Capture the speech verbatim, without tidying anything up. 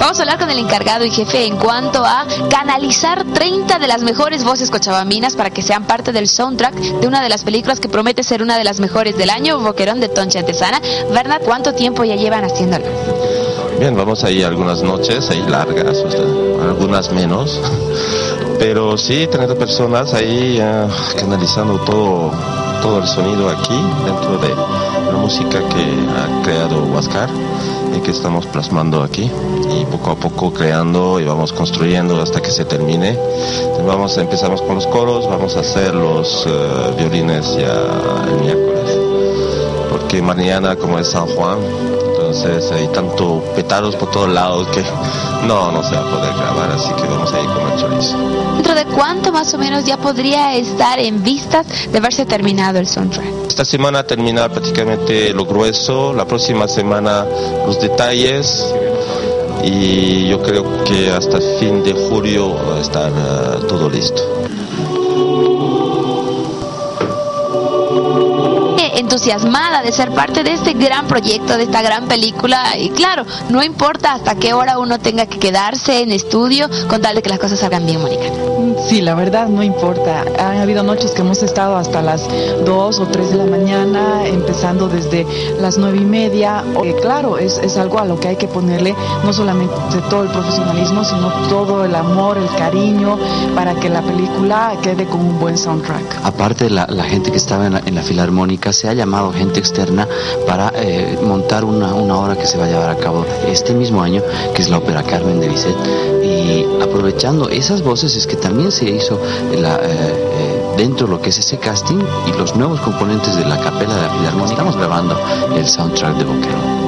Vamos a hablar con el encargado y jefe en cuanto a canalizar treinta de las mejores voces cochabambinas para que sean parte del soundtrack de una de las películas que promete ser una de las mejores del año, Boquerón de Tonchi Antesana. Bernat, ¿cuánto tiempo ya llevan haciéndolo? Bien, vamos ahí algunas noches, ahí largas, o sea, algunas menos, pero sí, treinta personas ahí uh, canalizando todo, todo el sonido aquí dentro de la música que ha creado Huáscar y que estamos plasmando aquí, y poco a poco creando y vamos construyendo hasta que se termine. Vamos, empezamos con los coros, vamos a hacer los uh, violines ya el miércoles, porque mañana, como es San Juan, entonces hay tanto petados por todos lados que no, no se va a poder grabar, así que vamos a ir con el chorizo. ¿Dentro de cuánto más o menos ya podría estar en vistas de verse terminado el soundtrack? Esta semana termina prácticamente lo grueso, la próxima semana los detalles, y yo creo que hasta fin de julio va a estar uh, todo listo. Entusiasmada de ser parte de este gran proyecto, de esta gran película, y claro, no importa hasta qué hora uno tenga que quedarse en estudio con tal de que las cosas salgan bien, Mónica. Sí, la verdad no importa. Han habido noches que hemos estado hasta las dos o tres de la mañana, empezando desde las nueve y media. Eh, claro, es, es algo a lo que hay que ponerle no solamente todo el profesionalismo, sino todo el amor, el cariño, para que la película quede con un buen soundtrack. Aparte, la, la gente que estaba en la, en la Filarmónica, se ha llamado gente externa para eh, montar una, una obra que se va a llevar a cabo este mismo año, que es la ópera Carmen de Bizet. Y aprovechando esas voces es que también se hizo la, eh, eh, dentro de lo que es ese casting y los nuevos componentes de la capela de la Filarmónica. Estamos grabando el soundtrack de Boquerón.